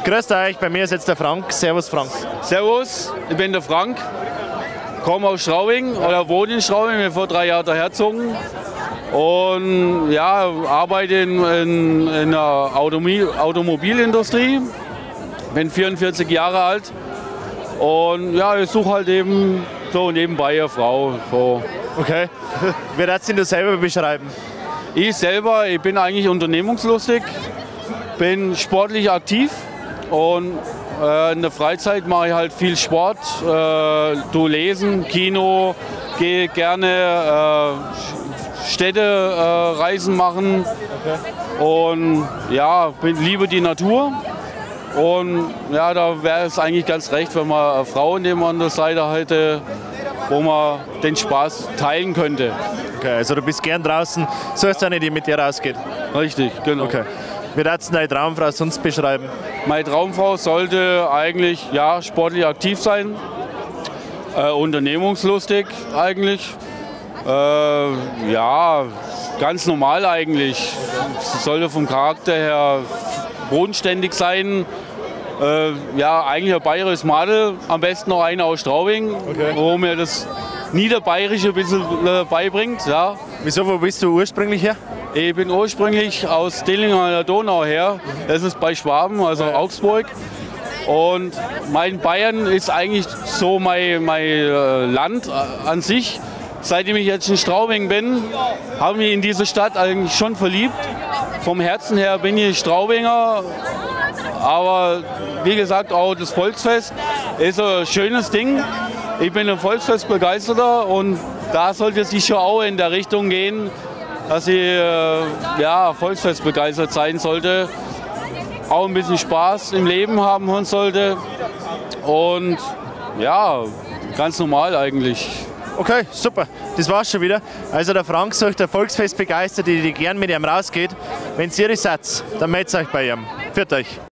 Grüßt euch, bei mir ist jetzt der Frank. Servus Frank. Servus, ich bin der Frank, komme aus Straubing oder wohne in Straubing, bin vor 3 Jahren dahergezogen und ja, arbeite in der Automobilindustrie, bin 44 Jahre alt und ja, ich suche halt eben so nebenbei eine Frau. So. Okay. Wie würdest du selber beschreiben? Ich bin eigentlich unternehmungslustig, bin sportlich aktiv und in der Freizeit mache ich halt viel Sport, lesen, Kino, gehe gerne Städtereisen machen und ja, liebe die Natur. Und ja, da wäre es eigentlich ganz recht, wenn man eine Frau neben an der Seite hätte, wo man den Spaß teilen könnte. Okay, also du bist gern draußen, suchst eine, die mit dir rausgeht? Richtig, genau. Okay. Wie würdest du deine Traumfrau sonst beschreiben? Meine Traumfrau sollte eigentlich ja, sportlich aktiv sein, unternehmungslustig eigentlich, ja, ganz normal eigentlich. Sie sollte vom Charakter her bodenständig sein. Ja, eigentlich ein bayerisches Madel, am besten noch eine aus Straubing, okay, wo mir das Niederbayerische ein bisschen beibringt. Ja. Wieso, wo bist du ursprünglich her? Ich bin ursprünglich aus Dillingen an der Donau her, das ist bei Schwaben, also Augsburg. Und mein Bayern ist eigentlich so mein Land an sich. Seitdem ich jetzt in Straubing bin, habe ich mich in diese Stadt eigentlich schon verliebt. Vom Herzen her bin ich Straubinger, aber wie gesagt auch das Volksfest ist ein schönes Ding. Ich bin ein Volksfestbegeisterter und da sollte es sich schon auch in der Richtung gehen, dass ich ja, Volksfestbegeistert sein sollte, auch ein bisschen Spaß im Leben haben sollte und ja, ganz normal eigentlich. Okay, super. Das war's schon wieder. Also der Frank sucht der Volksfestbegeisterte, die gern mit ihm rausgeht. Wenn ihr seid, dann meldet euch bei ihm. Für euch.